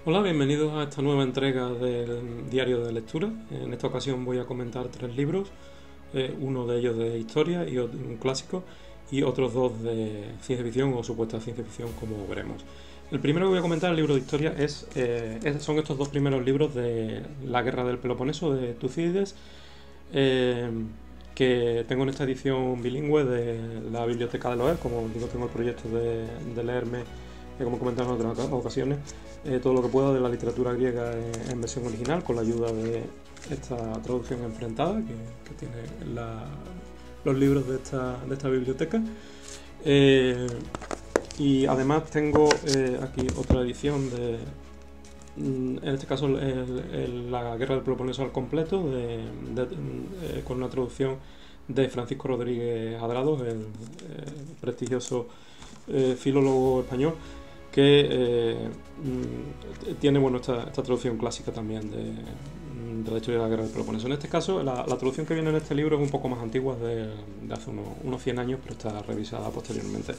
Hola, bienvenidos a esta nueva entrega del diario de lectura. En esta ocasión voy a comentar tres libros, uno de ellos de historia y un clásico, y otros dos de ciencia ficción o supuesta ciencia ficción, como veremos. El primero que voy a comentar, el libro de historia, son estos dos primeros libros de La Guerra del Peloponeso de Tucídides, eh, que tengo en esta edición bilingüe de la Biblioteca de Loeb. Como digo, tengo el proyecto de leerme, como he comentado en otras ocasiones, todo lo que pueda de la literatura griega en versión original, con la ayuda de esta traducción enfrentada que tiene los libros de esta biblioteca. Eh, y además tengo aquí otra edición en este caso, La Guerra del Peloponeso al completo, con una traducción de Francisco Rodríguez Adrados, el prestigioso filólogo español, que tiene esta traducción clásica también de la historia de la Guerra del Peloponeso. En este caso, la traducción que viene en este libro es un poco más antigua, de hace unos 100 años, pero está revisada posteriormente.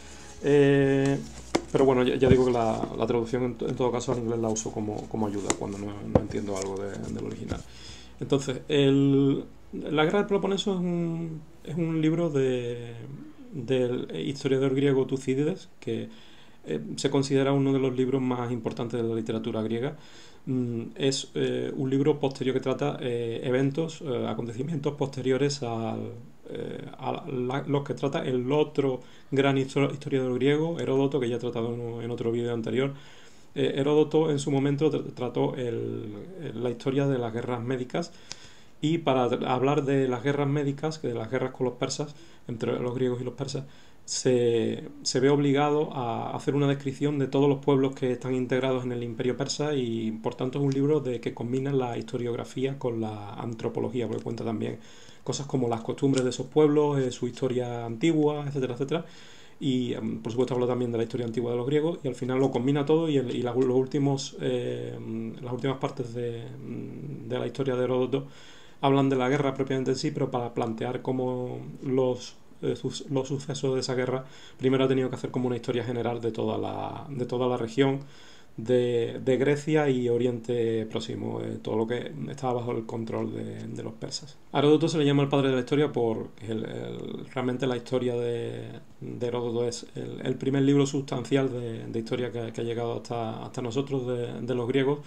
Pero bueno, ya digo que la traducción en todo caso al inglés la uso como ayuda cuando no entiendo algo del original. Entonces, La Guerra del Peloponeso es un libro del historiador griego Tucídides, que se considera uno de los libros más importantes de la literatura griega. Es un libro posterior que trata eventos, acontecimientos posteriores a los que trata el otro gran historiador griego, Heródoto, que ya he tratado en otro vídeo anterior. Heródoto en su momento trató la historia de las guerras médicas, y para hablar de las guerras médicas, de las guerras con los persas, entre los griegos y los persas, se ve obligado a hacer una descripción de todos los pueblos que están integrados en el imperio persa, y por tanto es un libro que combina la historiografía con la antropología, porque cuenta también cosas como las costumbres de esos pueblos, su historia antigua, etcétera, etcétera. Y por supuesto habla también de la historia antigua de los griegos, y al final lo combina todo, y las últimas partes de la historia de Heródoto hablan de la guerra propiamente en sí, pero para plantear cómo los sucesos de esa guerra, primero ha tenido que hacer como una historia general de toda la región de Grecia y Oriente Próximo, todo lo que estaba bajo el control de los persas. A Heródoto se le llama el padre de la historia porque realmente la historia de Heródoto es el primer libro sustancial de historia que ha llegado hasta nosotros de los griegos.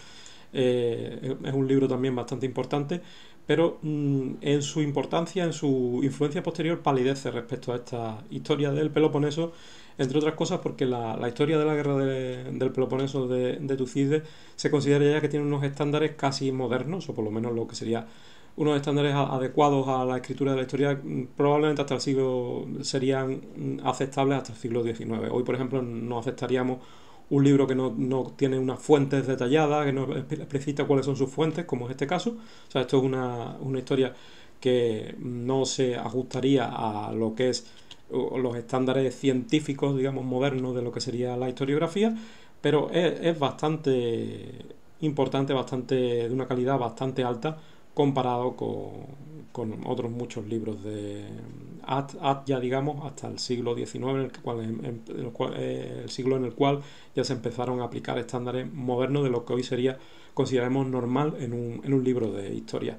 Es un libro también bastante importante, pero en su importancia, en su influencia posterior, palidece respecto a esta historia del Peloponeso, entre otras cosas porque la historia de la guerra del Peloponeso de Tucídides se considera ya que tiene unos estándares casi modernos, o por lo menos lo que sería unos estándares adecuados a la escritura de la historia, probablemente hasta el siglo serían aceptables hasta el siglo XIX. Hoy, por ejemplo, no aceptaríamos un libro que no tiene unas fuentes detalladas, que no explicita cuáles son sus fuentes, como es este caso. O sea, esto es una historia que no se ajustaría a lo que es los estándares científicos, digamos, modernos de lo que sería la historiografía, pero es bastante importante, de una calidad bastante alta comparado con otros muchos libros ya digamos hasta el siglo XIX, el siglo en el cual ya se empezaron a aplicar estándares modernos de lo que hoy sería, consideremos, normal en un libro de historia.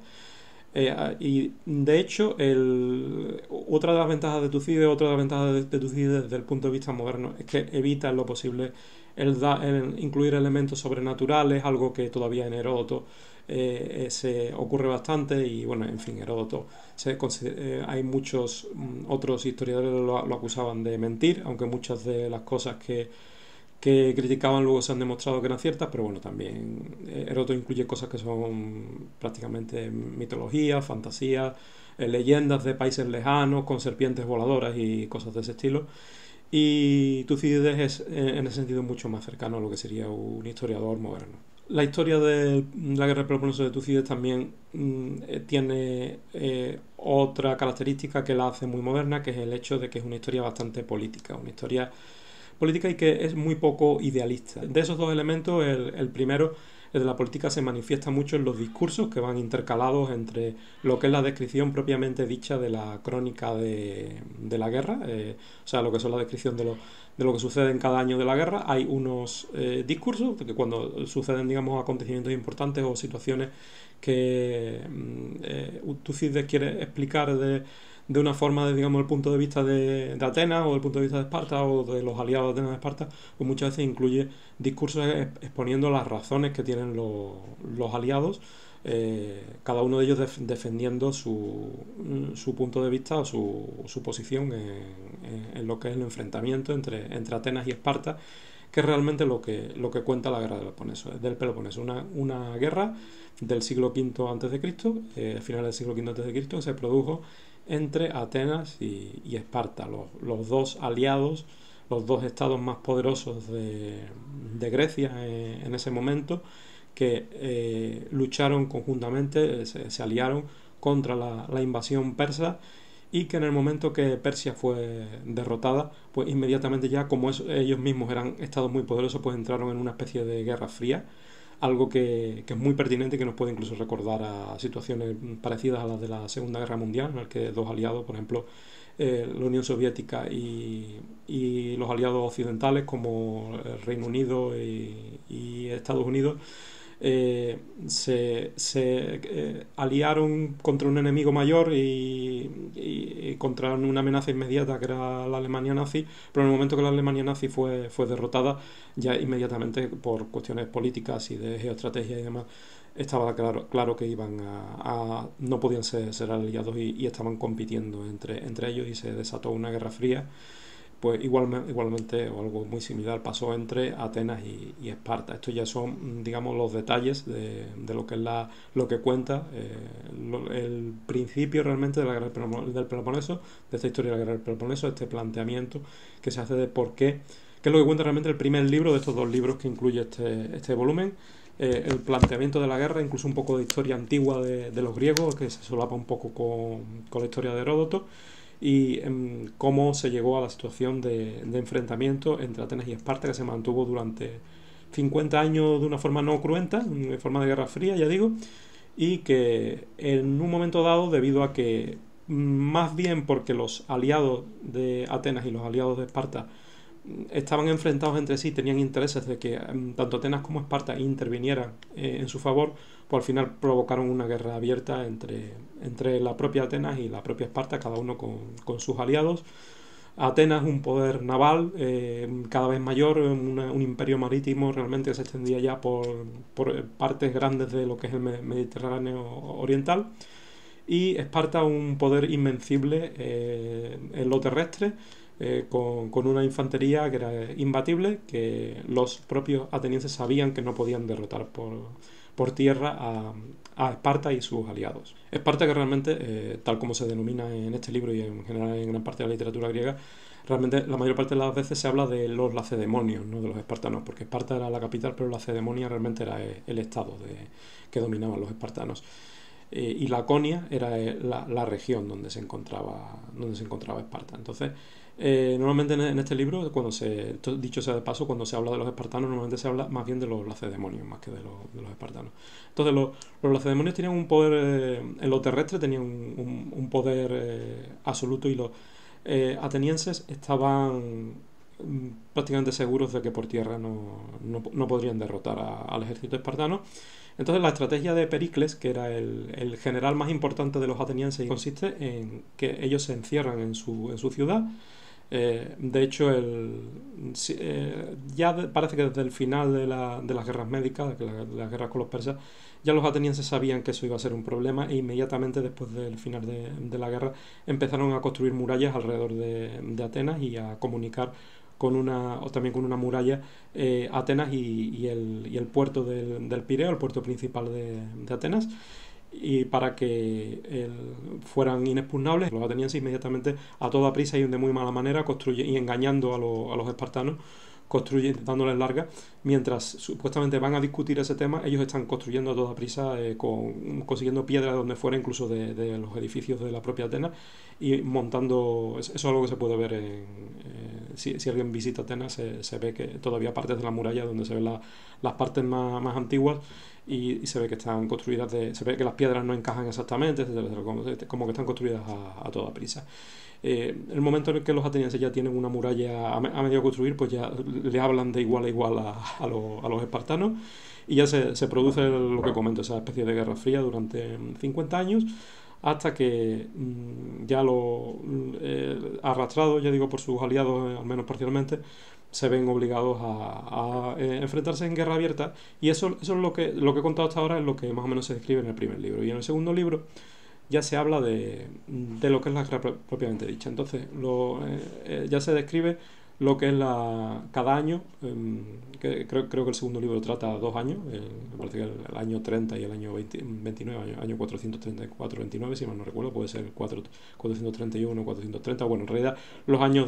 Y de hecho, otra de las ventajas de Tucídides desde el punto de vista moderno es que evita en lo posible el incluir elementos sobrenaturales, algo que todavía en Heródoto se ocurre bastante. Y bueno, en fin, Heródoto hay muchos otros historiadores lo acusaban de mentir, aunque muchas de las cosas que criticaban luego se han demostrado que eran ciertas, pero bueno, también Heródoto incluye cosas que son prácticamente mitología, fantasía, leyendas de países lejanos con serpientes voladoras y cosas de ese estilo. Y Tucídides es en ese sentido mucho más cercano a lo que sería un historiador moderno. La historia de la guerra del Peloponeso de Tucídides también tiene otra característica que la hace muy moderna, que es el hecho de que es una historia bastante política, una historia política y que es muy poco idealista. De esos dos elementos, el primero, el de la política, se manifiesta mucho en los discursos que van intercalados entre lo que es la descripción propiamente dicha de la crónica de la guerra, o sea, lo que son la descripción de lo que sucede en cada año de la guerra. Hay unos discursos que cuando suceden, digamos, acontecimientos importantes o situaciones que Tucídides quiere explicar de una forma, digamos, el punto de vista de Atenas o del punto de vista de Esparta o de los aliados de Atenas de Esparta, pues muchas veces incluye discursos exponiendo las razones que tienen los aliados, cada uno de ellos defendiendo su punto de vista o su posición en lo que es el enfrentamiento entre Atenas y Esparta, que es realmente lo que cuenta la guerra del Peloponeso. Una guerra del siglo V a.C., final del siglo V a.C., que se produjo entre Atenas y Esparta, los dos aliados, los dos estados más poderosos de Grecia en ese momento, que lucharon conjuntamente, se aliaron contra la invasión persa, y que en el momento que Persia fue derrotada, pues inmediatamente ya, como ellos mismos eran estados muy poderosos, pues entraron en una especie de guerra fría, algo que es muy pertinente y que nos puede incluso recordar a situaciones parecidas a las de la Segunda Guerra Mundial, en las que dos aliados, por ejemplo, la Unión Soviética y los aliados occidentales como el Reino Unido y Estados Unidos, se aliaron contra un enemigo mayor y contra una amenaza inmediata que era la Alemania nazi, pero en el momento que la Alemania nazi fue derrotada, ya inmediatamente por cuestiones políticas y de geoestrategia y demás, estaba claro que iban no podían ser aliados y estaban compitiendo entre ellos, y se desató una guerra fría. Pues igualmente, o algo muy similar, pasó entre Atenas y Esparta. Estos ya son, digamos, los detalles de lo que es lo que cuenta el principio realmente de la guerra del Peloponeso, de esta historia de la guerra del Peloponeso, este planteamiento que se hace de por qué, que es lo que cuenta realmente el primer libro de estos dos libros que incluye este volumen. El planteamiento de la guerra, incluso un poco de historia antigua de los griegos, que se solapa un poco con la historia de Heródoto, y cómo se llegó a la situación de enfrentamiento entre Atenas y Esparta, que se mantuvo durante 50 años de una forma no cruenta, de forma de guerra fría, ya digo, y que en un momento dado, debido a que, más bien porque los aliados de Atenas y los aliados de Esparta estaban enfrentados entre sí, tenían intereses de que tanto Atenas como Esparta intervinieran en su favor, pues al final provocaron una guerra abierta entre la propia Atenas y la propia Esparta, cada uno con sus aliados. Atenas, un poder naval cada vez mayor, un imperio marítimo realmente que se extendía ya por partes grandes de lo que es el Mediterráneo oriental, y Esparta, un poder invencible en lo terrestre, con una infantería que era imbatible, que los propios atenienses sabían que no podían derrotar por tierra a Esparta y sus aliados. Esparta, que realmente, tal como se denomina en este libro y en general en gran parte de la literatura griega, realmente la mayor parte de las veces se habla de los lacedemonios, no de los espartanos, porque Esparta era la capital, pero Lacedemonia realmente era el estado que dominaban los espartanos. Y Laconia era la región donde se encontraba Esparta. Entonces, normalmente en este libro, dicho sea de paso, cuando se habla de los espartanos, normalmente se habla más bien de los lacedemonios más que de los espartanos. Entonces, los lacedemonios tenían un poder, en lo terrestre tenían un poder absoluto, y los atenienses estaban prácticamente seguros de que por tierra no podrían derrotar al ejército espartano. Entonces la estrategia de Pericles, que era el general más importante de los atenienses, consiste en que ellos se encierran en su ciudad. De hecho, parece que desde el final de las guerras médicas, de las guerras con los persas, ya los atenienses sabían que eso iba a ser un problema, e inmediatamente después del final de la guerra empezaron a construir murallas alrededor de Atenas y a comunicar también con una muralla Atenas y el puerto del Pireo, el puerto principal de Atenas, y para que fueran inexpugnables, los atenienses inmediatamente, a toda prisa y de muy mala manera, y engañando a los espartanos, dándoles larga, mientras supuestamente van a discutir ese tema, ellos están construyendo a toda prisa, consiguiendo piedra de donde fuera, incluso de los edificios de la propia Atenas, y montando. Eso es algo que se puede ver si alguien visita Atenas, se ve que todavía partes de la muralla donde se ven las partes más antiguas, y se ve que están construidas, se ve que las piedras no encajan exactamente, etcétera, etcétera, como que están construidas a toda prisa. El momento en el que los atenienses ya tienen una muralla a medio construir, pues ya le hablan de igual a igual a los espartanos, y ya se produce lo que comento, esa especie de guerra fría durante 50 años, hasta que ya arrastrados, ya digo, por sus aliados, al menos parcialmente, se ven obligados a enfrentarse en guerra abierta. Y eso es lo que he contado hasta ahora, es lo que más o menos se describe en el primer libro. Y en el segundo libro ya se habla de lo que es la guerra propiamente dicha. Entonces ya se describe lo que es cada año, que creo que el segundo libro trata 2 años, me parece que el año 30 y el año 29, año 434, 29, si mal no recuerdo, puede ser 431, 430, bueno, en realidad los años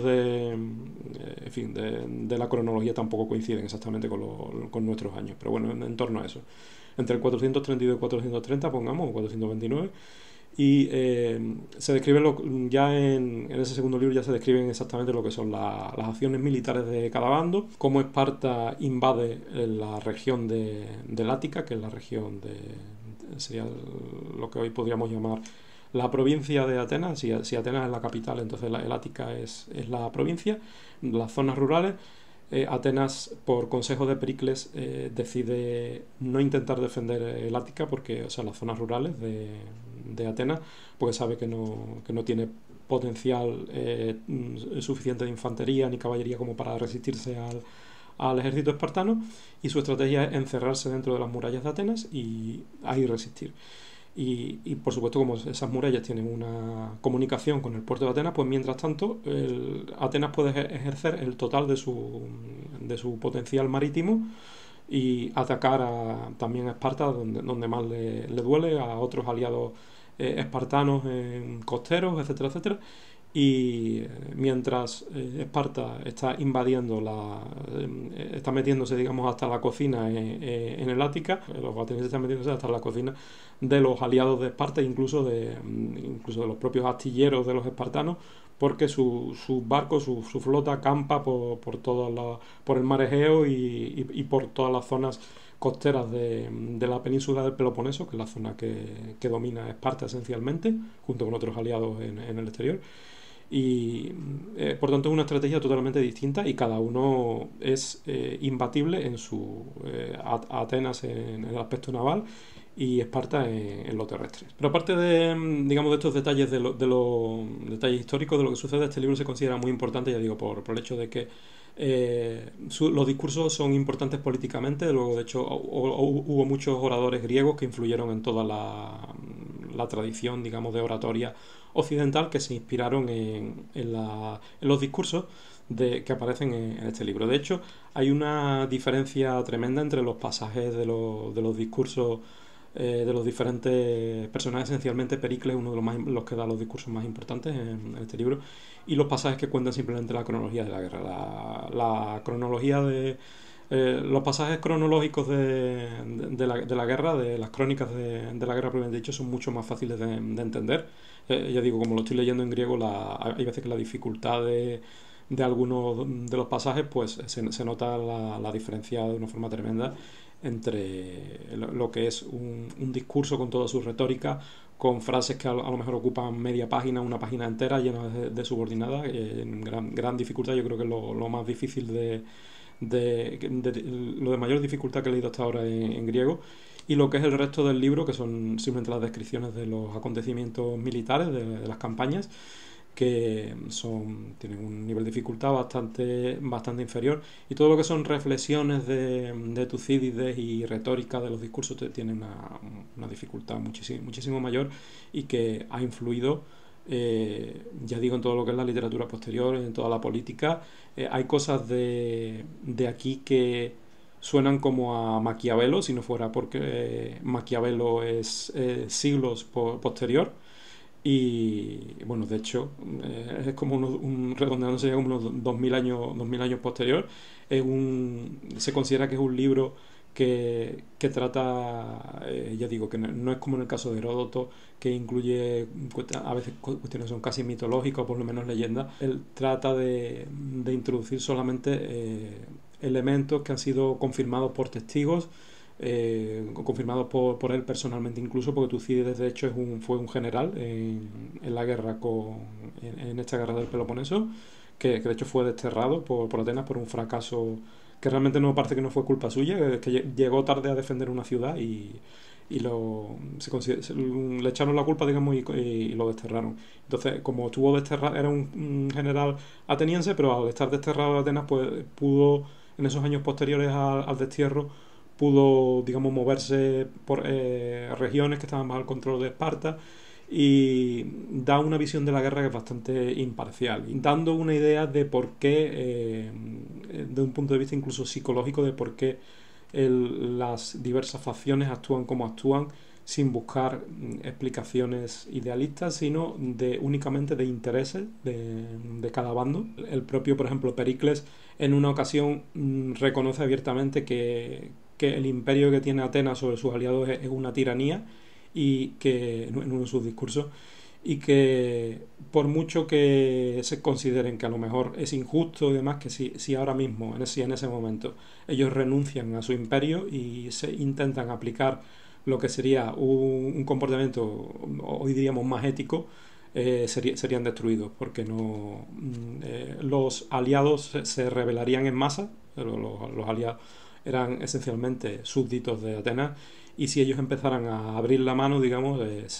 en fin, de la cronología tampoco coinciden exactamente con nuestros años, pero bueno, en torno a eso. Entre el 432 y 430, pongamos, o 429, y se describe ya en ese segundo libro ya se describen exactamente lo que son las acciones militares de cada bando, cómo Esparta invade la región del Ática, que es la región sería lo que hoy podríamos llamar la provincia de Atenas. Si Atenas es la capital, entonces el Ática es la provincia, las zonas rurales. Atenas, por consejo de Pericles, decide no intentar defender el Ática, porque, o sea, las zonas rurales de Atenas, porque sabe que no tiene potencial suficiente de infantería ni caballería como para resistirse al ejército espartano, y su estrategia es encerrarse dentro de las murallas de Atenas y ahí resistir. Y por supuesto, como esas murallas tienen una comunicación con el puerto de Atenas, pues mientras tanto Atenas puede ejercer el total de su potencial marítimo y atacar también a Esparta donde más le duele, a otros aliados espartanos costeros, etcétera, etcétera. Y mientras Esparta está invadiendo está metiéndose, digamos, hasta la cocina en el Ática, los atenienses están metiéndose hasta la cocina de los aliados de Esparta, incluso de los propios astilleros de los espartanos, porque sus barcos, su flota campa por el mar Egeo y por todas las zonas costeras de la península del Peloponeso, que es la zona que domina Esparta esencialmente, junto con otros aliados en el exterior. Y por tanto es una estrategia totalmente distinta, y cada uno es imbatible en Atenas en el aspecto naval y Esparta en lo terrestre. Pero aparte digamos, de estos detalles, de los detalles históricos de lo que sucede, este libro se considera muy importante, ya digo, por el hecho de que los discursos son importantes políticamente. Luego, de hecho, hubo muchos oradores griegos que influyeron en toda la tradición, digamos, de oratoria occidental, que se inspiraron en los discursos que aparecen en este libro. De hecho, hay una diferencia tremenda entre los pasajes de los discursos de los diferentes personajes, esencialmente Pericles, uno de los que da los discursos más importantes en este libro, y los pasajes que cuentan simplemente la cronología de la guerra. La cronología los pasajes cronológicos de la guerra, de las crónicas de la guerra propiamente dicho, son mucho más fáciles de entender. Ya digo, como lo estoy leyendo en griego, hay veces que la dificultad de algunos de los pasajes, pues se nota la diferencia de una forma tremenda entre lo que es un discurso con toda su retórica, con frases que a lo mejor ocupan media página, una página entera llena de subordinadas, gran dificultad. Yo creo que es lo más difícil lo de mayor dificultad que he leído hasta ahora en griego. Y lo que es el resto del libro, que son simplemente las descripciones de los acontecimientos militares, de las campañas, que tienen un nivel de dificultad bastante inferior, y todo lo que son reflexiones de Tucídides y retórica de los discursos tienen una dificultad muchísimo mayor, y que ha influido, ya digo, en todo lo que es la literatura posterior, en toda la política. Hay cosas de aquí que suenan como a Maquiavelo, si no fuera porque Maquiavelo es siglos posterior. Y bueno, de hecho, es como redondeando sería como unos 2000 años posterior. Se considera que es un libro que trata, ya digo, que no es como en el caso de Heródoto, que incluye a veces cuestiones que son casi mitológicas o por lo menos leyendas. Él trata de introducir solamente elementos que han sido confirmados por testigos, confirmado por él personalmente incluso, porque Tucídides de hecho fue un general en la guerra en esta guerra del Peloponeso, que de hecho fue desterrado por Atenas por un fracaso que realmente no parece que no fue culpa suya, que llegó tarde a defender una ciudad y le echaron la culpa, digamos, y lo desterraron. Entonces, como estuvo desterrado, era un general ateniense, pero al estar desterrado de Atenas, pues pudo, en esos años posteriores al destierro, pudo, digamos, moverse por regiones que estaban bajo el control de Esparta y da una visión de la guerra que es bastante imparcial, dando una idea de por qué, de un punto de vista incluso psicológico, de por qué las diversas facciones actúan como actúan sin buscar explicaciones idealistas, sino únicamente de intereses de cada bando. El propio, por ejemplo, Pericles en una ocasión reconoce abiertamente que el imperio que tiene Atenas sobre sus aliados es una tiranía, y que en uno de sus discursos, y que por mucho que se consideren que a lo mejor es injusto y demás, que si ahora mismo, en ese momento, ellos renuncian a su imperio y se intentan aplicar lo que sería un comportamiento, hoy diríamos más ético, serían destruidos, porque los aliados se rebelarían en masa. Los aliados eran esencialmente súbditos de Atenas, y si ellos empezaran a abrir la mano, digamos,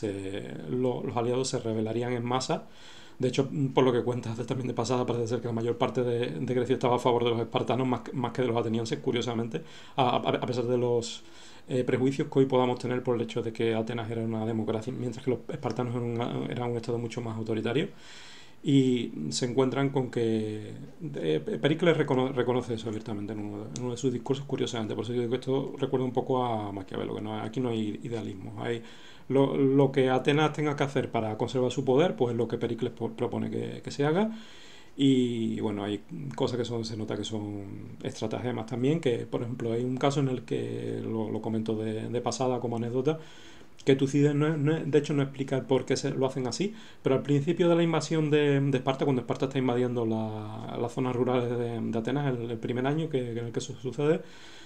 los aliados se rebelarían en masa. De hecho, por lo que cuentas también de pasada, parece ser que la mayor parte de Grecia estaba a favor de los espartanos más que de los atenienses, curiosamente, a pesar de los prejuicios que hoy podamos tener por el hecho de que Atenas era una democracia, mientras que los espartanos eran un estado mucho más autoritario. Y se encuentran con que Pericles reconoce eso abiertamente en uno de sus discursos, curiosamente. Por eso yo digo que esto recuerda un poco a Maquiavelo, que aquí no hay idealismo. Lo que Atenas tenga que hacer para conservar su poder, pues es lo que Pericles propone que se haga. Y bueno, hay cosas que se nota que son estratagemas también, que por ejemplo hay un caso en el que lo comento de pasada como anécdota, que Tucídides de hecho no explica el por qué lo hacen así, pero al principio de la invasión de Esparta, cuando Esparta está invadiendo las zonas rurales de Atenas, el primer año en el que eso sucede,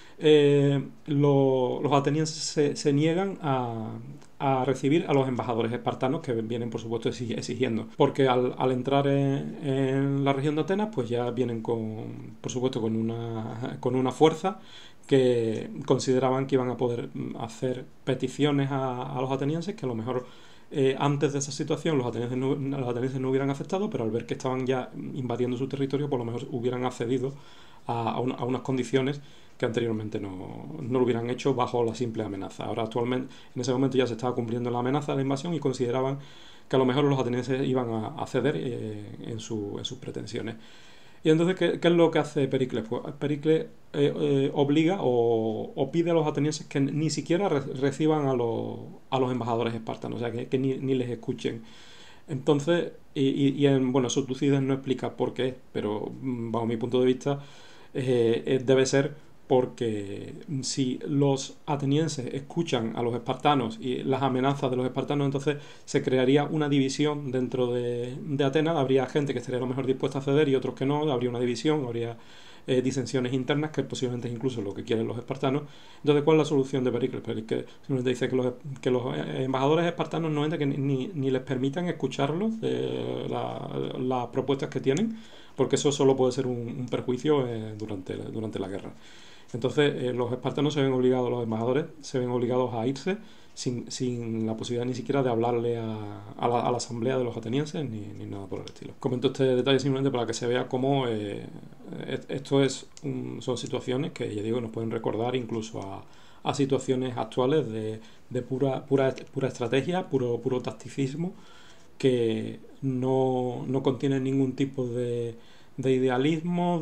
los atenienses se niegan a recibir a los embajadores espartanos, que vienen por supuesto exigiendo, porque al entrar en la región de Atenas, pues ya vienen por supuesto con una fuerza que consideraban que iban a poder hacer peticiones a los atenienses, que a lo mejor antes de esa situación los atenienses no hubieran aceptado, pero al ver que estaban ya invadiendo su territorio, por lo mejor hubieran accedido a unas condiciones que anteriormente no lo hubieran hecho bajo la simple amenaza. Ahora actualmente, en ese momento ya se estaba cumpliendo la amenaza de la invasión, y consideraban que a lo mejor los atenienses iban a ceder en sus pretensiones. Y entonces, ¿qué es lo que hace Pericles? Pues Pericles obliga o pide a los atenienses que ni siquiera reciban a los embajadores espartanos, o sea, que ni les escuchen. Entonces, bueno, eso Tucídides no explica por qué, pero bajo mi punto de vista debe ser porque si los atenienses escuchan a los espartanos y las amenazas de los espartanos, entonces se crearía una división dentro de Atenas. Habría gente que estaría a lo mejor dispuesta a ceder y otros que no, habría una división, habría disensiones internas, que posiblemente es incluso lo que quieren los espartanos. Entonces, ¿cuál es la solución de Pericles? Pericles simplemente dice que los embajadores espartanos no entren, que ni les permitan escucharlos, las propuestas que tienen, porque eso solo puede ser un perjuicio durante la guerra. Entonces los espartanos se ven obligados, los embajadores se ven obligados a irse sin la posibilidad ni siquiera de hablarle a la asamblea de los atenienses ni nada por el estilo. Comento este detalle simplemente para que se vea cómo esto son situaciones que, ya digo, nos pueden recordar incluso a situaciones actuales de pura estrategia, puro tacticismo, que no contienen ningún tipo de idealismo,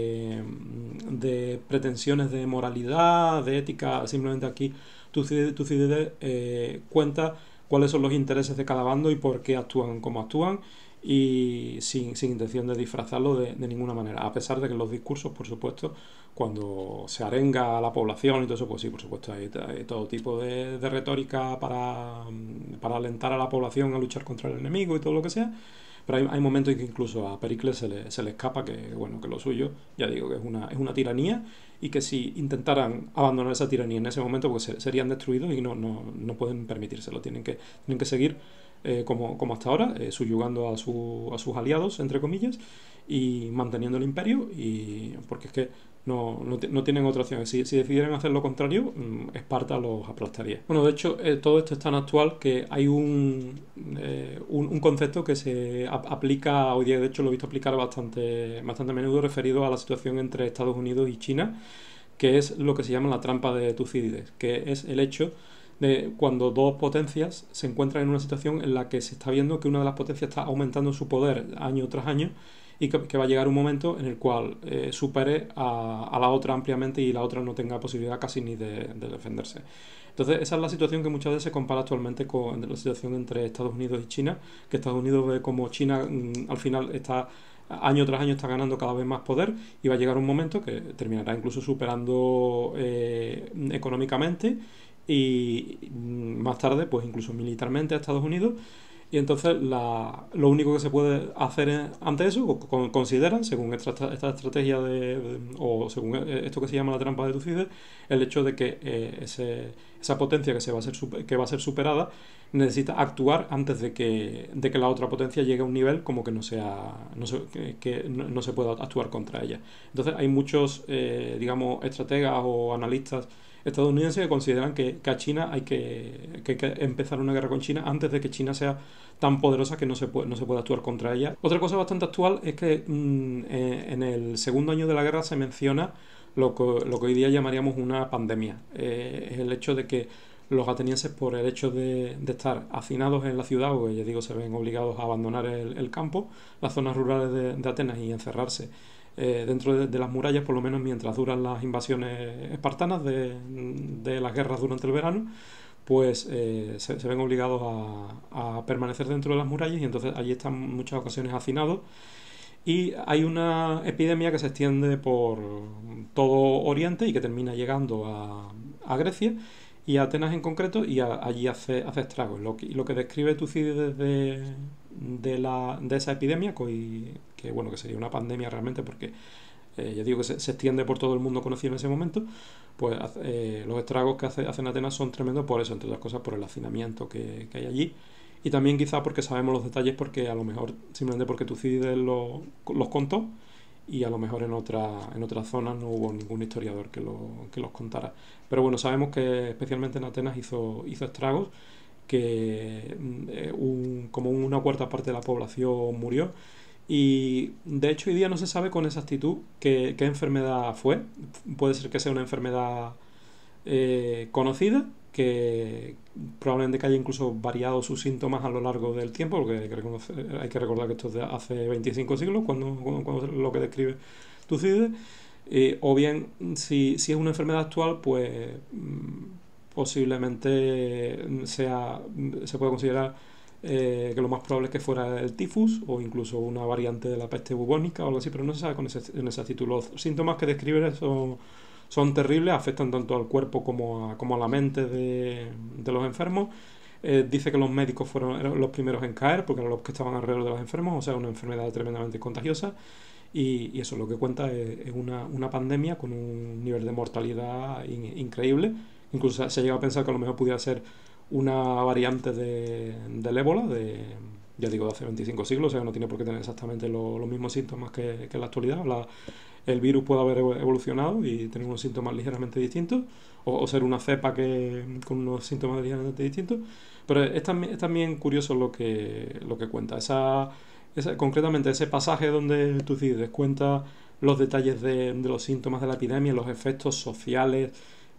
de pretensiones de moralidad, de ética. Simplemente aquí Tucídides cuenta cuáles son los intereses de cada bando y por qué actúan como actúan, y sin intención de disfrazarlo de ninguna manera, a pesar de que los discursos, por supuesto, cuando se arenga a la población y todo eso, pues sí, por supuesto, hay todo tipo de retórica para alentar a la población a luchar contra el enemigo y todo lo que sea. Pero hay momentos en que incluso a Pericles se le escapa que, bueno, que lo suyo, ya digo, que es una tiranía, y que si intentaran abandonar esa tiranía en ese momento, pues serían destruidos y no pueden permitírselo. Tienen que seguir como hasta ahora, subyugando a sus aliados, entre comillas, y manteniendo el imperio, porque es que no tienen otra opción. Si decidieran hacer lo contrario, Esparta los aplastaría. Bueno, de hecho, todo esto es tan actual que hay un concepto que se aplica hoy día. De hecho, lo he visto aplicar bastante a menudo, referido a la situación entre Estados Unidos y China, que es lo que se llama la trampa de Tucídides, que es el hecho de cuando dos potencias se encuentran en una situación en la que se está viendo que una de las potencias está aumentando su poder año tras año, y que va a llegar un momento en el cual supere a la otra ampliamente, y la otra no tenga posibilidad casi ni de defenderse. Entonces, esa es la situación que muchas veces se compara actualmente con la situación entre Estados Unidos y China, que Estados Unidos ve como China al final está año tras año está ganando cada vez más poder, y va a llegar un momento que terminará incluso superando económicamente y más tarde pues incluso militarmente a Estados Unidos. Y entonces lo único que se puede hacer ante eso, consideran, según esta estrategia o según esto que se llama la trampa de Tucídides, el hecho de que esa potencia que va a ser superada necesita actuar antes de que la otra potencia llegue a un nivel como que no se pueda actuar contra ella. Entonces hay muchos, digamos, estrategas o analistas estadounidenses que consideran que a China hay que empezar una guerra con China antes de que China sea tan poderosa que no se puede actuar contra ella. Otra cosa bastante actual es que en el segundo año de la guerra se menciona lo que hoy día llamaríamos una pandemia. Es el hecho de que los atenienses, por el hecho de estar hacinados en la ciudad, o ya digo, se ven obligados a abandonar el campo, las zonas rurales de Atenas, y encerrarse dentro de las murallas, por lo menos mientras duran las invasiones espartanas de las guerras durante el verano, pues se ven obligados a permanecer dentro de las murallas, y entonces allí están en muchas ocasiones hacinados. Y hay una epidemia que se extiende por todo Oriente y que termina llegando a Grecia y a Atenas en concreto, y allí hace estragos. Lo que describe Tucídides de esa epidemia, que sería una pandemia realmente, porque ya digo que se extiende por todo el mundo conocido en ese momento, pues los estragos que hacen Atenas son tremendos por eso, entre otras cosas por el hacinamiento que hay allí, y también quizá porque sabemos los detalles, porque a lo mejor simplemente porque Tucídides los contó, y a lo mejor en otras zonas no hubo ningún historiador que los contara. Pero bueno, sabemos que especialmente en Atenas hizo estragos, que como una cuarta parte de la población murió, y de hecho hoy día no se sabe con exactitud qué enfermedad fue. Puede ser que sea una enfermedad conocida, que probablemente que haya incluso variado sus síntomas a lo largo del tiempo, porque hay que recordar que esto es de hace 25 siglos, cuando lo que describe Tucídides. O bien, si es una enfermedad actual, pues posiblemente se puede considerar que lo más probable es que fuera el tifus, o incluso una variante de la peste bubónica o algo así, pero no se sabe en exactitud. Los síntomas que describe son terribles, afectan tanto al cuerpo como a la mente de los enfermos. Dice que los médicos fueron los primeros en caer, porque eran los que estaban alrededor de los enfermos, o sea, una enfermedad tremendamente contagiosa, y eso lo que cuenta es una pandemia con un nivel de mortalidad increíble. Incluso se llega a pensar que a lo mejor pudiera ser una variante del ébola, ya digo, de hace 25 siglos, o sea, no tiene por qué tener exactamente los mismos síntomas que en la actualidad. El virus puede haber evolucionado y tener unos síntomas ligeramente distintos, o ser una cepa con unos síntomas ligeramente distintos, pero es también curioso lo que cuenta. Concretamente ese pasaje donde Tucídides cuenta los detalles de los síntomas de la epidemia, los efectos sociales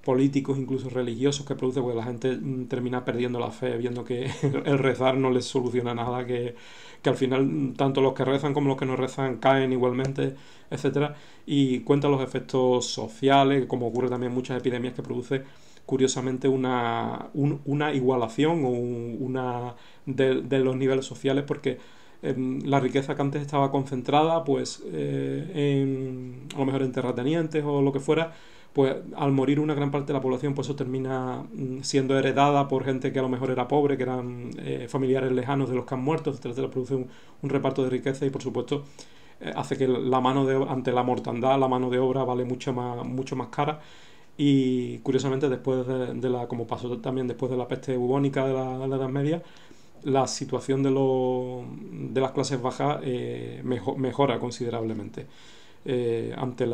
políticos, incluso religiosos, que produce, porque la gente termina perdiendo la fe, viendo que el rezar no les soluciona nada, que al final tanto los que rezan como los que no rezan caen igualmente, etcétera. Y cuenta los efectos sociales, como ocurre también en muchas epidemias, que produce curiosamente una igualación o una de los niveles sociales, porque la riqueza que antes estaba concentrada pues a lo mejor en terratenientes o lo que fuera, pues al morir una gran parte de la población, pues eso termina siendo heredada por gente que a lo mejor era pobre, que eran familiares lejanos de los que han muerto, etcétera. Produce un reparto de riqueza y por supuesto hace que la mano de ante la mortandad, la mano de obra vale mucho más cara. Y curiosamente después de la, como pasó también después de la peste bubónica de la Edad Media, la situación de las clases bajas mejora considerablemente ante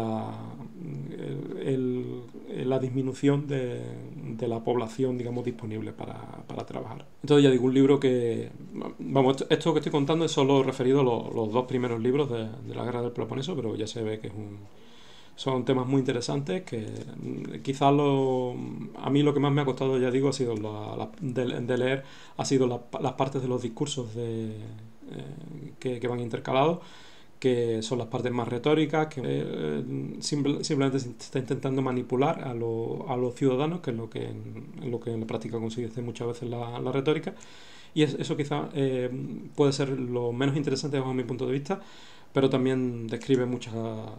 la disminución de la población, digamos, disponible para trabajar. Entonces ya digo, un libro que, vamos, esto que estoy contando es solo referido a los dos primeros libros de la Guerra del Peloponeso, pero ya se ve que son temas muy interesantes que quizás a mí lo que más me ha costado, ya digo, ha sido de leer, ha sido las partes de los discursos que van intercalados, que son las partes más retóricas, que simplemente se está intentando manipular a los ciudadanos, que es lo que en la práctica consigue hacer muchas veces la retórica. Y eso quizás puede ser lo menos interesante bajo mi punto de vista, pero también describe muchas...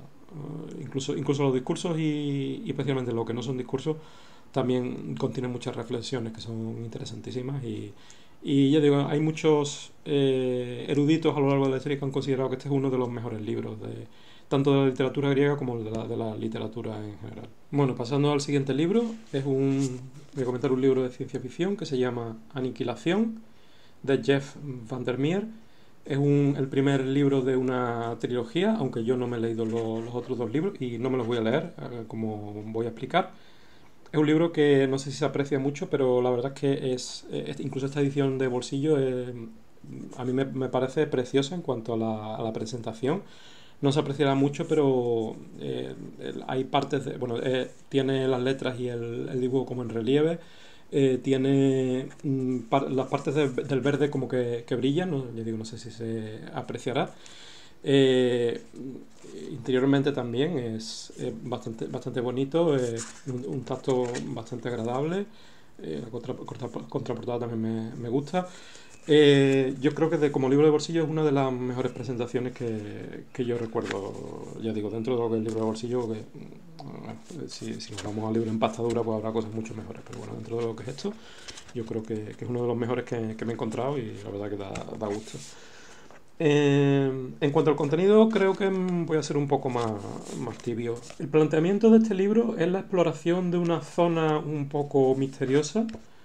incluso los discursos y especialmente lo que no son discursos también contienen muchas reflexiones que son interesantísimas y ya digo, hay muchos eruditos a lo largo de la historia que han considerado que este es uno de los mejores libros tanto de la literatura griega como de la literatura en general. Bueno, pasando al siguiente libro, voy a comentar un libro de ciencia ficción que se llama Aniquilación, de Jeff Vandermeer. Es el primer libro de una trilogía, aunque yo no me he leído los otros dos libros y no me los voy a leer, como voy a explicar. Es un libro que no sé si se aprecia mucho, pero la verdad es que incluso esta edición de bolsillo a mí me parece preciosa en cuanto a la presentación. No se apreciará mucho, pero hay partes bueno, tiene las letras y el dibujo como en relieve. Tiene las partes del verde como que brillan, ¿no? Yo digo, no sé si se apreciará. Eh, Interiormente también es bastante bonito, un tacto bastante agradable. La contraportada también me gusta. Yo creo que como libro de bolsillo es una de las mejores presentaciones que yo recuerdo, ya digo, dentro de lo que es el libro de bolsillo, que si nos vamos al libro en pasta dura pues habrá cosas mucho mejores, pero bueno, dentro de lo que es esto, yo creo que es uno de los mejores que me he encontrado y la verdad que da gusto. En cuanto al contenido, creo que voy a ser un poco más tibio. El planteamiento de este libro es la exploración de una zona un poco misteriosa,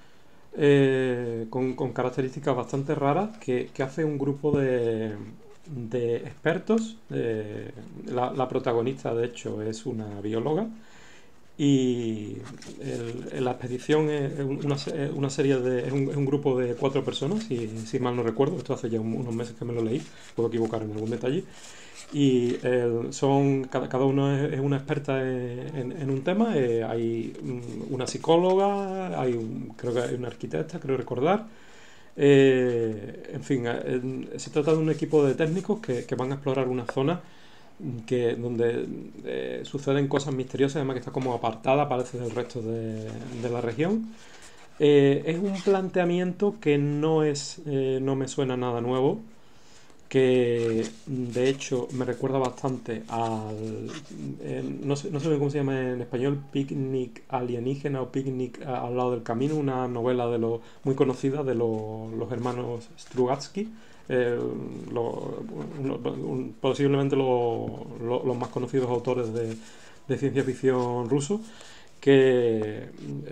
con características bastante raras, que hace un grupo de expertos. La protagonista, de hecho, es una bióloga. Y la expedición es una serie es un grupo de 4 personas, si mal no recuerdo. Esto hace ya unos meses que me lo leí, puedo equivocar en algún detalle. Y cada uno es una experta en un tema. Hay una psicóloga, creo que hay una arquitecta, creo recordar. En fin, se trata de un equipo de técnicos que van a explorar una zona donde suceden cosas misteriosas, además que está como apartada, parece, del resto de la región. Es un planteamiento que no me suena nada nuevo, que de hecho me recuerda bastante no sé bien cómo se llama en español, Picnic alienígena o Picnic al lado del camino, una novela muy conocida de los hermanos Strugatsky. Posiblemente los más conocidos autores de ciencia ficción ruso, que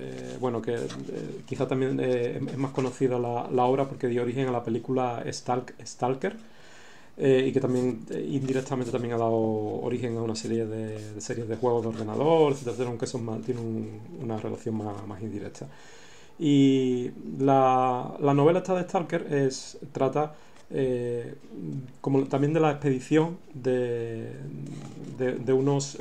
quizá también es más conocida la obra porque dio origen a la película Stalker, y que también indirectamente también ha dado origen a una serie de series de juegos de ordenador, etcétera, aunque eso tiene una relación más indirecta. Y la novela esta de Stalker trata eh, como también de la expedición de unos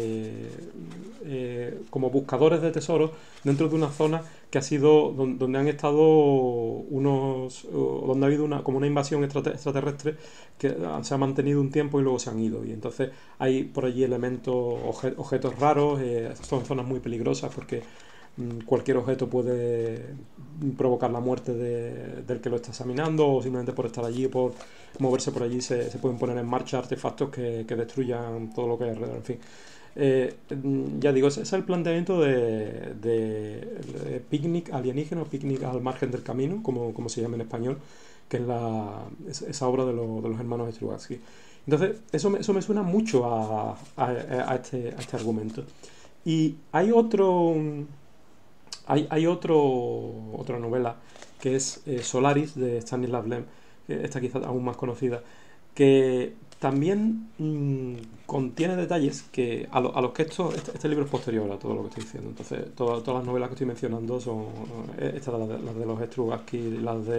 como buscadores de tesoros dentro de una zona que ha sido donde han estado donde ha habido como una invasión extraterrestre que se ha mantenido un tiempo y luego se han ido, y entonces hay por allí elementos, objetos raros, son zonas muy peligrosas porque cualquier objeto puede provocar la muerte del que lo está examinando, o simplemente por estar allí, por moverse por allí, se pueden poner en marcha artefactos que destruyan todo lo que hay alrededor, en fin. Ya digo, ese es el planteamiento de picnic alienígena, o picnic al margen del camino, como se llama en español, que es esa obra de los hermanos Strugatsky. Entonces, eso me suena mucho a este argumento. Y hay otra novela que es Solaris, de Stanislav Lem, que esta quizás aún más conocida, que también contiene detalles que a los que este libro es posterior a todo lo que estoy diciendo. Entonces, todas las novelas que estoy mencionando son estas, las de los Strugatsky,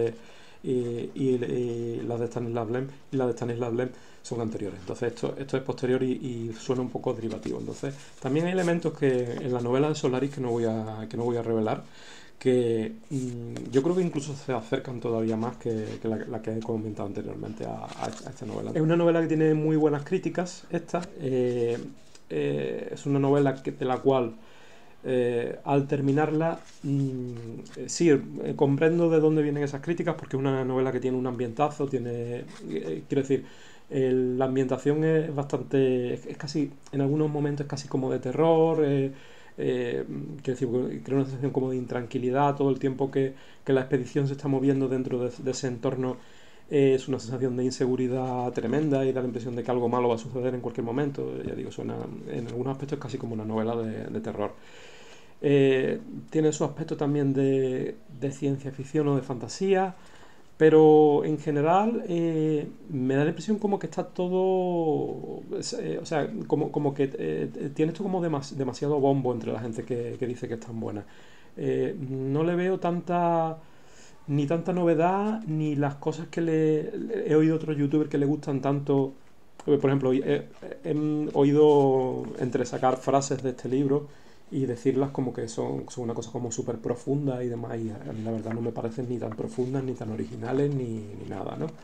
y las de Stanislav Lem, y las de Stanislav Lem son anteriores. Entonces esto es posterior y suena un poco derivativo. Entonces también hay elementos que en la novela de Solaris que no voy a revelar, que yo creo que incluso se acercan todavía más que la que he comentado anteriormente a esta novela. Es una novela que tiene muy buenas críticas, esta. Es una novela de la cual al terminarla, sí, comprendo de dónde vienen esas críticas, porque es una novela que tiene un ambientazo, quiero decir, la ambientación es bastante, es casi, en algunos momentos es casi como de terror, quiero decir, crea una sensación como de intranquilidad todo el tiempo que la expedición se está moviendo dentro de ese entorno. Es una sensación de inseguridad tremenda y da la impresión de que algo malo va a suceder en cualquier momento. Ya digo, suena en algunos aspectos casi como una novela de terror. Tiene su aspecto también de ciencia ficción o de fantasía, pero en general me da la impresión como que está todo, o sea, como que tiene esto como demasiado bombo entre la gente que dice que es tan buena. No le veo ni tanta novedad, ni las cosas que he oído otros youtubers que le gustan tanto. Por ejemplo, he oído entresacar frases de este libro y decirlas como que son una cosa como súper profunda y demás, y a mí la verdad no me parecen ni tan profundas, ni tan originales, ni nada, ¿no?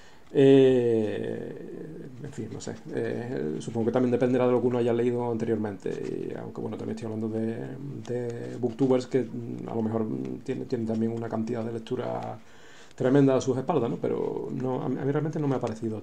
En fin, no sé. Supongo que también dependerá de lo que uno haya leído anteriormente. Y aunque bueno, también estoy hablando de booktubers que a lo mejor tienen también una cantidad de lectura tremenda a sus espaldas, ¿no? Pero no, a mí realmente no me ha parecido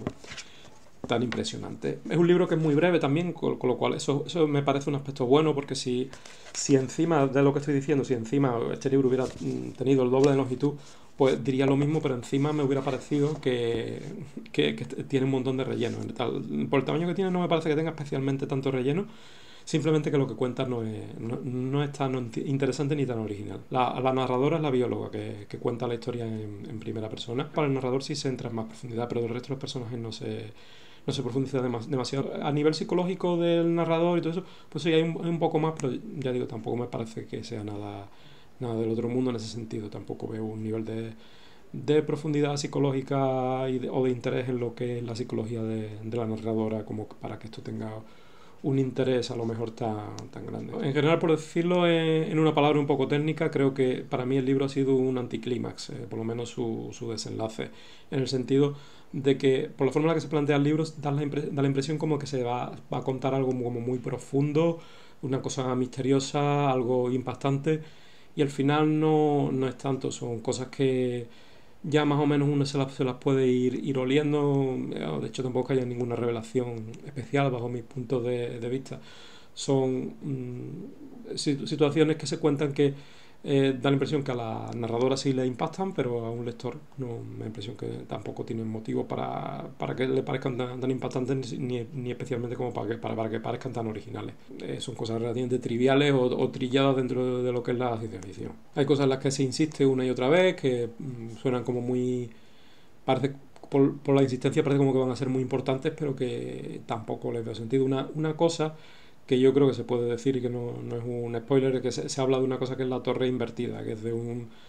tan impresionante. Es un libro que es muy breve también, con lo cual eso me parece un aspecto bueno, porque si encima de lo que estoy diciendo, si encima este libro hubiera tenido el doble de longitud, pues diría lo mismo, pero encima me hubiera parecido que tiene un montón de relleno. Por el tamaño que tiene no me parece que tenga especialmente tanto relleno, simplemente que lo que cuenta no es tan interesante ni tan original. La narradora es la bióloga que cuenta la historia en primera persona. Para el narrador sí se entra en más profundidad, pero del resto de los personajes no se profundiza demasiado. A nivel psicológico del narrador y todo eso, pues sí, hay un poco más, pero ya digo, tampoco me parece que sea nada del otro mundo en ese sentido. Tampoco veo un nivel de profundidad psicológica o de interés en lo que es la psicología de la narradora, como para que esto tenga un interés a lo mejor tan grande. En general, por decirlo en una palabra un poco técnica, creo que para mí el libro ha sido un anticlímax, por lo menos su desenlace, en el sentido de que, por la forma en la que se plantea el libro, da la impresión como que se va a contar algo como muy profundo, una cosa misteriosa, algo impactante, y al final no es tanto, son cosas que ya más o menos uno se las puede ir oliendo. De hecho, tampoco haya ninguna revelación especial bajo mis puntos de vista. Son situaciones que se cuentan que da la impresión que a la narradora sí le impactan, pero a un lector no me da la impresión que tampoco tienen motivo para que le parezcan tan impactantes, ni especialmente como para que parezcan tan originales. Son cosas relativamente triviales o trilladas dentro de lo que es la ciencia ficción. Hay cosas en las que se insiste una y otra vez, que suenan como muy... Parece, por la insistencia parece como que van a ser muy importantes, pero que tampoco les veo sentido. Una cosa que yo creo que se puede decir y que no es un spoiler, es que se habla de una cosa que es la torre invertida, que es de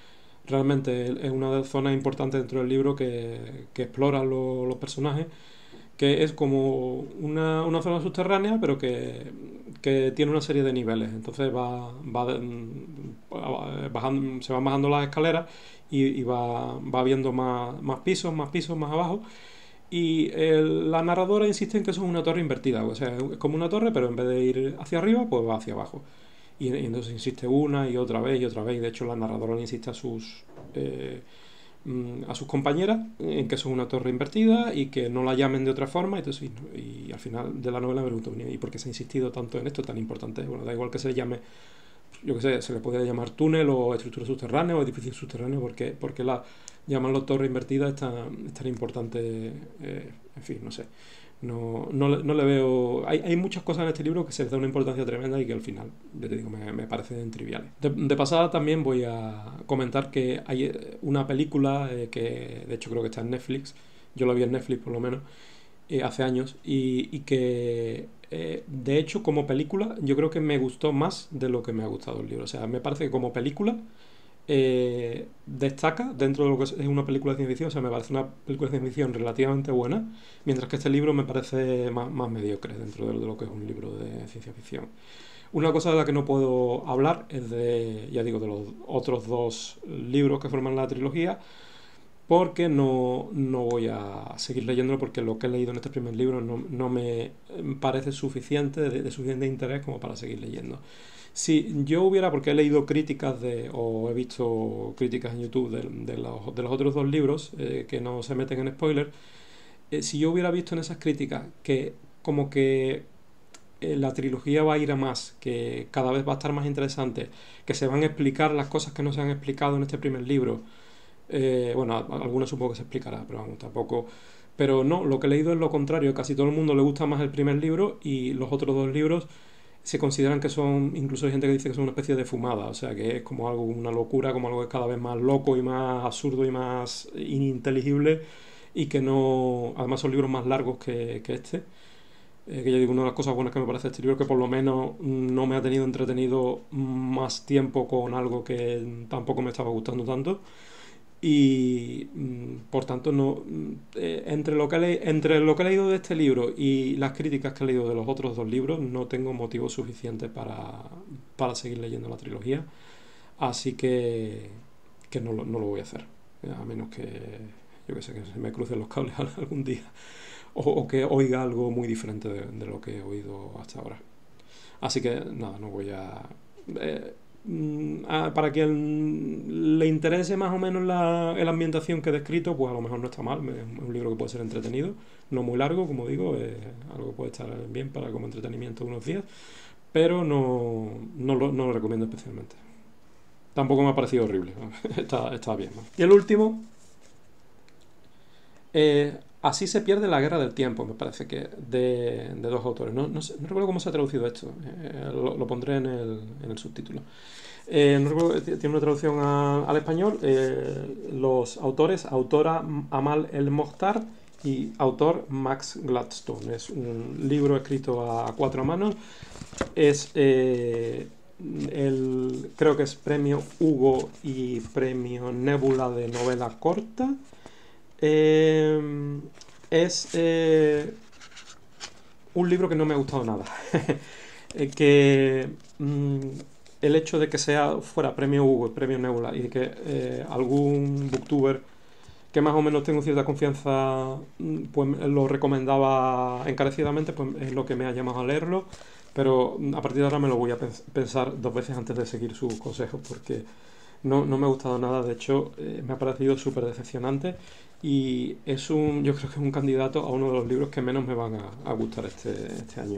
realmente es una zona importante dentro del libro que exploran los personajes, que es como una zona subterránea, pero que tiene una serie de niveles. Entonces se van bajando las escaleras y va viendo más pisos, más pisos, más abajo. Y la narradora insiste en que eso es una torre invertida, o sea, es como una torre, pero en vez de ir hacia arriba, pues va hacia abajo. Y entonces insiste una y otra vez y otra vez. Y de hecho, la narradora le insiste a sus compañeras en que eso es una torre invertida y que no la llamen de otra forma. Entonces, y al final de la novela me pregunto, ¿y por qué se ha insistido tanto en esto tan importante? Bueno, da igual que se le llame, yo qué sé, se le puede llamar túnel o estructura subterránea o edificio subterráneo, porque la llamarlo torre invertida es tan importante, en fin, no sé. No le veo. Hay muchas cosas en este libro que se les da una importancia tremenda y que al final, ya te digo, me parecen triviales. De pasada también voy a comentar que hay una película que de hecho creo que está en Netflix, yo la vi en Netflix por lo menos, hace años, y que de hecho como película yo creo que me gustó más de lo que me ha gustado el libro. O sea, me parece que como película destaca dentro de lo que es una película de ciencia ficción. O sea, me parece una película de ciencia ficción relativamente buena, mientras que este libro me parece más mediocre dentro de lo que es un libro de ciencia ficción. Una cosa de la que no puedo hablar es ya digo, de los otros dos libros que forman la trilogía, porque no voy a seguir leyéndolo, porque lo que he leído en este primer libro no me parece suficiente, de suficiente interés como para seguir leyendo. Si yo hubiera, porque he leído críticas o he visto críticas en YouTube de los otros dos libros, que no se meten en spoilers, si yo hubiera visto en esas críticas que como que la trilogía va a ir a más, que cada vez va a estar más interesante, que se van a explicar las cosas que no se han explicado en este primer libro, bueno, algunas supongo que se explicará, pero vamos, tampoco. Pero no, lo que he leído es lo contrario. Casi todo el mundo le gusta más el primer libro y los otros dos libros se consideran que son, incluso hay gente que dice que son una especie de fumada, o sea, que es como algo, una locura, como algo que es cada vez más loco y más absurdo y más ininteligible, y que no, además son libros más largos que este. Que yo digo, una de las cosas buenas que me parece este libro es que por lo menos no me ha tenido entretenido más tiempo con algo que tampoco me estaba gustando tanto. Y por tanto entre lo que he leído de este libro y las críticas que he leído de los otros dos libros, no tengo motivos suficientes para seguir leyendo la trilogía, así que no lo voy a hacer, a menos que yo que sé, que se me crucen los cables algún día, o que oiga algo muy diferente de lo que he oído hasta ahora. Así que nada, no voy a... para quien le interese más o menos la ambientación que he descrito, pues a lo mejor no está mal. Es un libro que puede ser entretenido, no muy largo, como digo, es algo que puede estar bien para como entretenimiento de unos días, pero no lo recomiendo especialmente. Tampoco me ha parecido horrible, está bien, ¿no? Y el último, así se pierde la guerra del tiempo, me parece que de dos autores. No recuerdo cómo se ha traducido esto, lo pondré en el subtítulo. No recuerdo, tiene una traducción al español. Los autores, autora Amal El Mohtar y autor Max Gladstone. Es un libro escrito a cuatro manos. Es creo que es premio Hugo y premio Nebula de novela corta. Es un libro que no me ha gustado nada. El hecho de que fuera premio Hugo y premio Nebula, y de que algún booktuber que más o menos tengo cierta confianza pues lo recomendaba encarecidamente, pues es lo que me ha llamado a leerlo. Pero a partir de ahora me lo voy a pensar dos veces antes de seguir sus consejos, porque no me ha gustado nada. De hecho, me ha parecido súper decepcionante, y yo creo que es un candidato a uno de los libros que menos me van a gustar este año.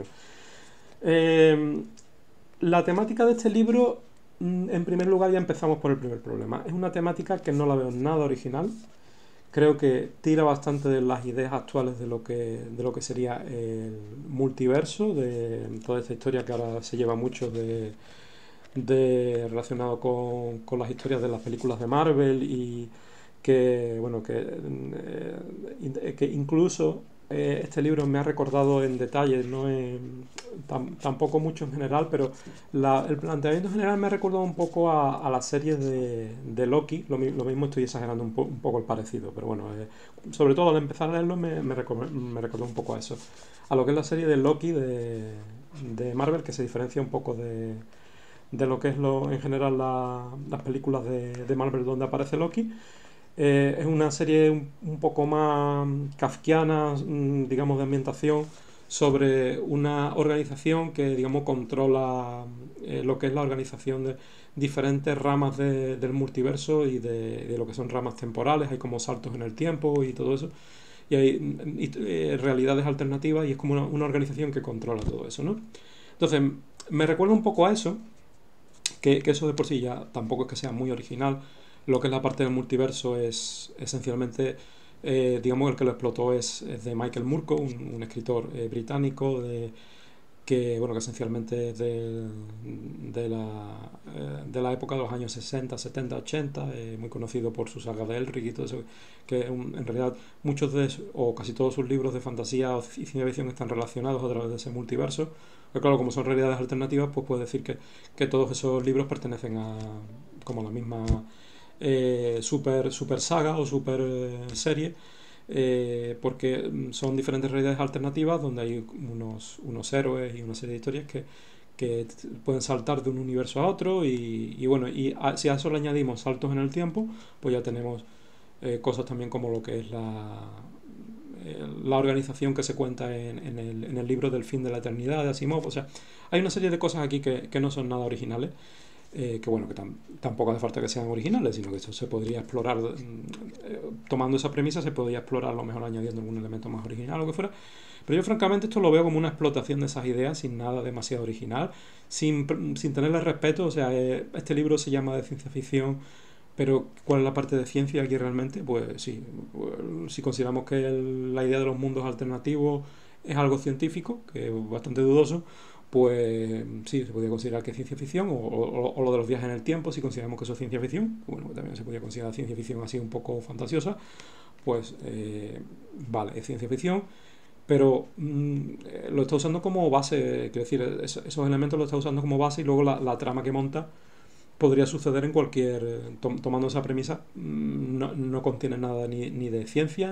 La temática de este libro, en primer lugar, ya empezamos por el primer problema. Es una temática que no la veo nada original. Creo que tira bastante de las ideas actuales de lo que sería el multiverso, de toda esta historia que ahora se lleva mucho relacionado con las historias de las películas de Marvel, y que bueno que incluso este libro me ha recordado en detalle, no tampoco mucho en general, pero el planteamiento en general me ha recordado un poco a la serie de Loki. Lo mismo estoy exagerando un poco el parecido, pero bueno, sobre todo al empezar a leerlo me recordó un poco a eso. A lo que es la serie de Loki de Marvel, que se diferencia un poco de lo que es en general las películas de Marvel donde aparece Loki. Es una serie un poco más kafkiana, digamos, de ambientación sobre una organización que, digamos, controla lo que es la organización de diferentes ramas del multiverso y de lo que son ramas temporales. Hay como saltos en el tiempo y todo eso. Y hay realidades alternativas y es como una organización que controla todo eso, ¿no? Entonces, me recuerda un poco a eso, que eso de por sí ya tampoco es que sea muy original. Lo que es la parte del multiverso es esencialmente, digamos, el que lo explotó es de Michael Moorcock, un escritor británico que, bueno, que esencialmente es de la época de los años 60, 70, 80, muy conocido por su saga de Elric y todo eso, que en realidad muchos o casi todos sus libros de fantasía y ciencia ficción están relacionados a través de ese multiverso. Pero claro, como son realidades alternativas, pues puede decir que todos esos libros pertenecen a como a la misma super saga o super serie, porque son diferentes realidades alternativas donde hay unos héroes y una serie de historias que pueden saltar de un universo a otro y bueno, si a eso le añadimos saltos en el tiempo, pues ya tenemos cosas también como lo que es la organización que se cuenta en el libro del fin de la eternidad de Asimov. O sea, hay una serie de cosas aquí que no son nada originales, que bueno, que tampoco hace falta que sean originales, sino que eso se podría explorar, tomando esa premisa se podría explorar a lo mejor añadiendo algún elemento más original o lo que fuera. Pero yo francamente esto lo veo como una explotación de esas ideas sin nada demasiado original, sin tenerle respeto. O sea, este libro se llama de ciencia ficción, pero ¿cuál es la parte de ciencia aquí realmente? Pues sí, si consideramos que la idea de los mundos alternativos es algo científico, que es bastante dudoso, pues sí, se podría considerar que es ciencia ficción, o lo de los viajes en el tiempo, si consideramos que eso es ciencia ficción, bueno, también se podría considerar ciencia ficción así un poco fantasiosa, pues vale, es ciencia ficción, pero lo está usando como base, quiero decir, esos elementos lo está usando como base y luego la trama que monta podría suceder en tomando esa premisa, no contiene nada ni de ciencia,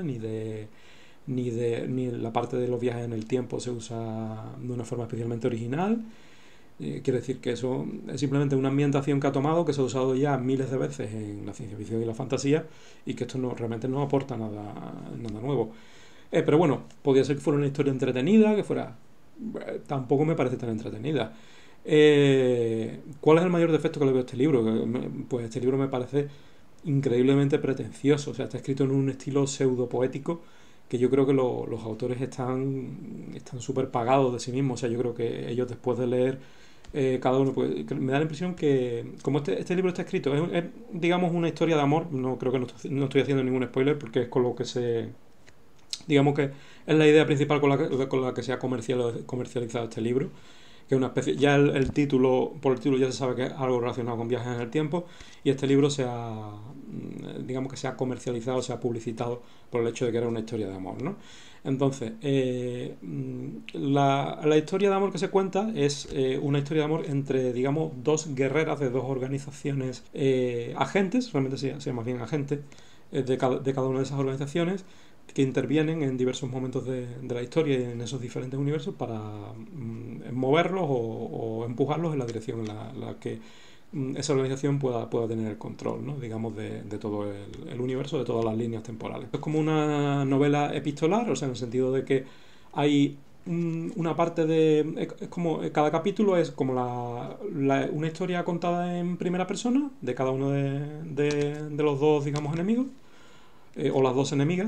ni la parte de los viajes en el tiempo se usa de una forma especialmente original. Quiere decir que eso es simplemente una ambientación que ha tomado, que se ha usado ya miles de veces en la ciencia ficción y la fantasía, y que esto realmente no aporta nada nuevo. Pero bueno, podría ser que fuera una historia entretenida, que fuera... tampoco me parece tan entretenida. ¿Cuál es el mayor defecto que le veo a este libro? Pues este libro me parece increíblemente pretencioso. O sea, está escrito en un estilo pseudo poético que yo creo que los autores están súper pagados de sí mismos. O sea, yo creo que ellos después de leer cada uno, pues me da la impresión que como este libro está escrito, es, digamos una historia de amor. No creo que no estoy haciendo ningún spoiler porque es con lo que digamos que es la idea principal con la que se ha comercializado este libro, que es una especie, ya por el título ya se sabe que es algo relacionado con viajes en el tiempo, y este libro digamos que se ha comercializado, se ha publicitado por el hecho de que era una historia de amor, ¿no? Entonces, la historia de amor que se cuenta es una historia de amor entre, digamos, dos guerreras de dos organizaciones agentes, realmente se llama más bien agentes, de cada una de esas organizaciones, que intervienen en diversos momentos de la historia y en esos diferentes universos para moverlos o empujarlos en la dirección en la que esa organización pueda tener el control, ¿no? Digamos, de todo el universo, de todas las líneas temporales. Es como una novela epistolar, o sea, en el sentido de que hay una parte es como cada capítulo es como una historia contada en primera persona de cada uno de los dos, digamos, enemigos, o las dos enemigas,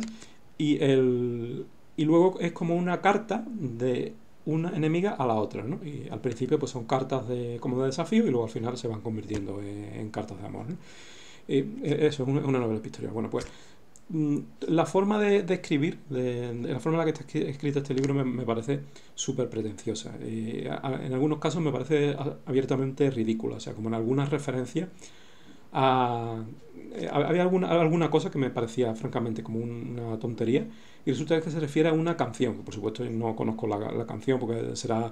y luego es como una carta de una enemiga a la otra, ¿no? Y al principio pues son cartas como de desafío y luego al final se van convirtiendo en cartas de amor, ¿no? Eso es una novela epistolar. Bueno, pues la forma de escribir, la forma en la que está escrito este libro me parece súper pretenciosa. En algunos casos me parece abiertamente ridícula, o sea, como en algunas referencias había alguna cosa que me parecía francamente como una tontería, y resulta que se refiere a una canción, que por supuesto yo no conozco la canción porque será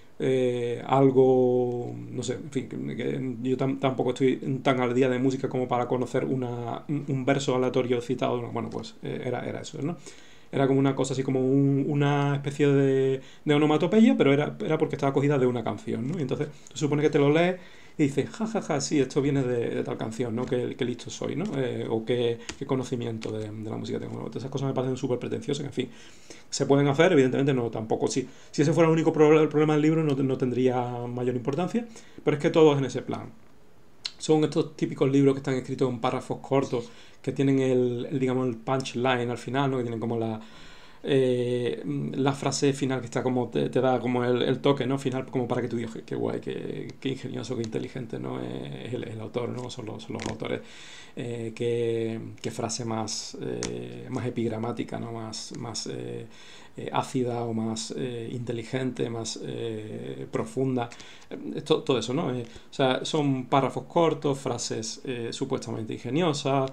algo, no sé, en fin, que yo tampoco estoy tan al día de música como para conocer un verso aleatorio citado. Bueno, pues era eso, ¿no? Era como una cosa así como una especie de onomatopeya, pero era porque estaba cogida de una canción, ¿no? Y entonces se supone que te lo lees y dices, ja, sí, esto viene de tal canción, ¿no? Qué listo soy, ¿no? O qué conocimiento de la música tengo. Entonces, esas cosas me parecen súper pretenciosas, en fin. Se pueden hacer, evidentemente no, tampoco. Si ese fuera el único problema del libro, no tendría mayor importancia, pero es que todo es en ese plan. Son estos típicos libros que están escritos en párrafos cortos, que tienen digamos, el punchline al final, ¿no? Que tienen como la frase final que está como te da como el toque, ¿no? Final, como para que tú digas qué guay, qué ingenioso, qué inteligente, ¿no? Es el autor, ¿no? Son los autores. Qué frase más epigramática, ¿no? Más ácida o más inteligente, más profunda. Todo eso, ¿no? O sea, son párrafos cortos, frases supuestamente ingeniosas.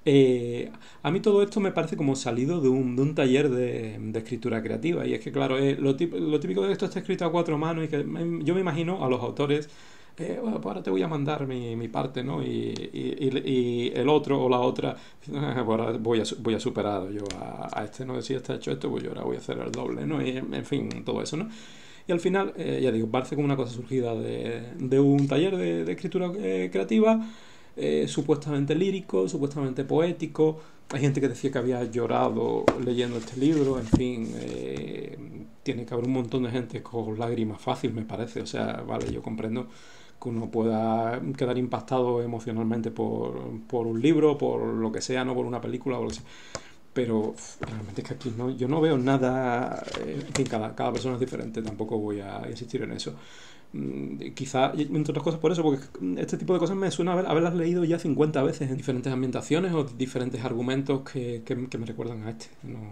A mí todo esto me parece como salido de un taller de escritura creativa. Y es que, claro, lo típico de esto está escrito a cuatro manos y que yo me imagino a los autores. Bueno, pues ahora te voy a mandar mi parte, ¿no? Y el otro o la otra, ahora voy a superar yo a este, ¿no? Si está hecho esto, pues yo ahora voy a hacer el doble, ¿no? Y en fin, todo eso, ¿no? Y al final, ya digo, parece como una cosa surgida de un taller de escritura creativa, supuestamente lírico, supuestamente poético. Hay gente que decía que había llorado leyendo este libro, en fin, tiene que haber un montón de gente con lágrimas fácil, me parece. O sea, vale, yo comprendo que uno pueda quedar impactado emocionalmente por un libro, por lo que sea, no por una película o lo que sea. Pero realmente es que aquí yo no veo nada. En fin, cada persona es diferente, tampoco voy a insistir en eso. Quizá, entre otras cosas por eso, porque este tipo de cosas me suena haberlas leído ya 50 veces en diferentes ambientaciones o diferentes argumentos que me recuerdan a este.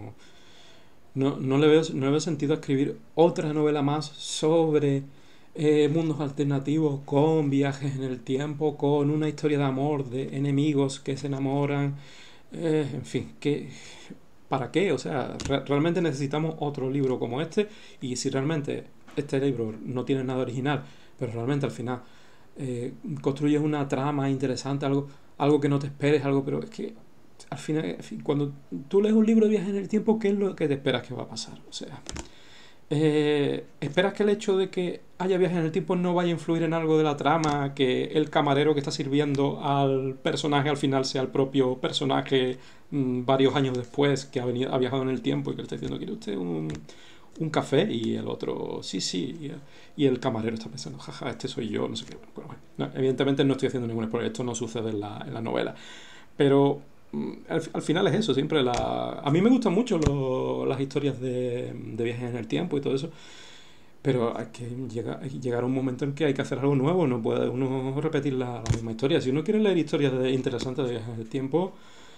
No le veo sentido a escribir otra novela más sobre mundos alternativos, con viajes en el tiempo, con una historia de amor, de enemigos que se enamoran. En fin, ¿para qué? O sea, realmente necesitamos otro libro como este, y si realmente este libro no tiene nada original, pero realmente al final construyes una trama interesante, algo que no te esperes, pero es que al final, en fin, cuando tú lees un libro de viajes en el tiempo, ¿qué es lo que te esperas que va a pasar? O sea, ¿esperas que el hecho de que haya viajes en el tiempo no vaya a influir en algo de la trama? Que el camarero que está sirviendo al personaje al final sea el propio personaje varios años después, que ha viajado en el tiempo y que le está diciendo, ¿quiere usted un café? Y el otro, sí. Y el camarero está pensando, jaja, este soy yo, no sé qué. Bueno, evidentemente no estoy haciendo ningún spoiler, esto no sucede en la novela. Pero al final es eso, siempre a mí me gustan mucho las historias de viajes en el tiempo y todo eso, pero hay que llegar a un momento en que hay que hacer algo nuevo, no puede uno repetir la misma historia. Si uno quiere leer historias interesantes de viajes en el tiempo,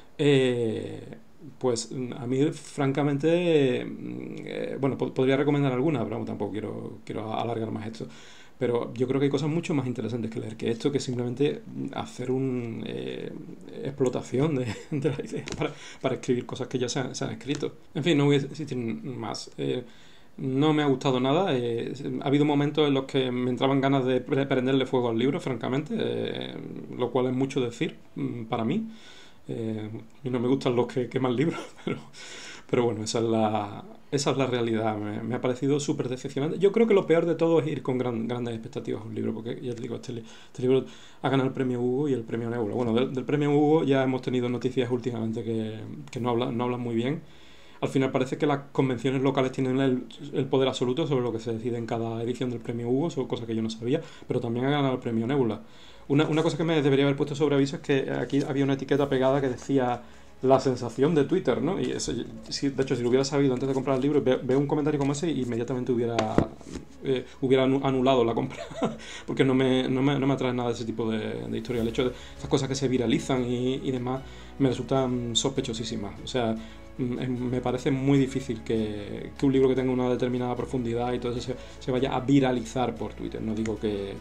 pues a mí francamente, bueno, podría recomendar alguna, pero tampoco quiero alargar más esto. Pero yo creo que hay cosas mucho más interesantes que leer que esto, que simplemente hacer una explotación de la idea para escribir cosas que ya se han escrito. En fin, no voy a insistir más. No me ha gustado nada. Ha habido momentos en los que me entraban ganas de prenderle fuego al libro, francamente, lo cual es mucho decir para mí. Y no me gustan los que queman libros, pero bueno, esa es la realidad. Me ha parecido súper decepcionante. Yo creo que lo peor de todo es ir con grandes expectativas a un libro, porque ya te digo, este libro ha ganado el premio Hugo y el premio Nebula. Bueno, del premio Hugo ya hemos tenido noticias últimamente que no hablan muy bien. Al final parece que las convenciones locales tienen el poder absoluto sobre lo que se decide en cada edición del premio Hugo, son cosas que yo no sabía, pero también ha ganado el premio Nebula. Una cosa que me debería haber puesto sobre aviso es que aquí había una etiqueta pegada que decía la sensación de Twitter, ¿no? Y eso, de hecho, si lo hubiera sabido antes de comprar el libro, veo un comentario como ese y inmediatamente hubiera anulado la compra, porque no me atrae nada de ese tipo de historia. El hecho de esas cosas que se viralizan y demás me resultan sospechosísimas. O sea, me parece muy difícil que un libro que tenga una determinada profundidad y todo eso se vaya a viralizar por Twitter. No digo que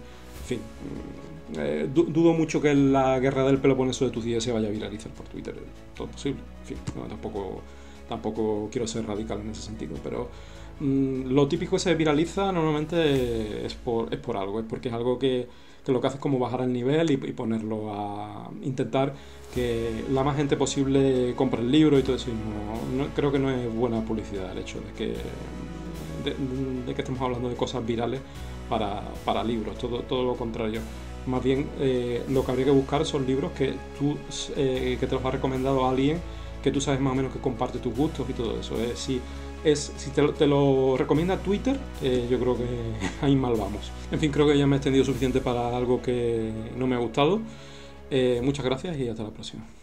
En fin, dudo mucho que la guerra del Peloponeso de Tucídides se vaya a viralizar por Twitter. Todo posible. En fin, no, tampoco quiero ser radical en ese sentido, pero lo típico que se viraliza normalmente es por algo, es porque es algo que lo que hace es como bajar el nivel y ponerlo a intentar que la más gente posible compre el libro y todo eso. Y creo que no es buena publicidad el hecho de que estemos hablando de cosas virales para libros, todo lo contrario. Más bien lo que habría que buscar son libros que te los ha recomendado alguien que tú sabes más o menos que comparte tus gustos y todo eso. Si te lo recomienda Twitter, yo creo que ahí mal vamos. En fin, creo que ya me he extendido suficiente para algo que no me ha gustado. Muchas gracias y hasta la próxima.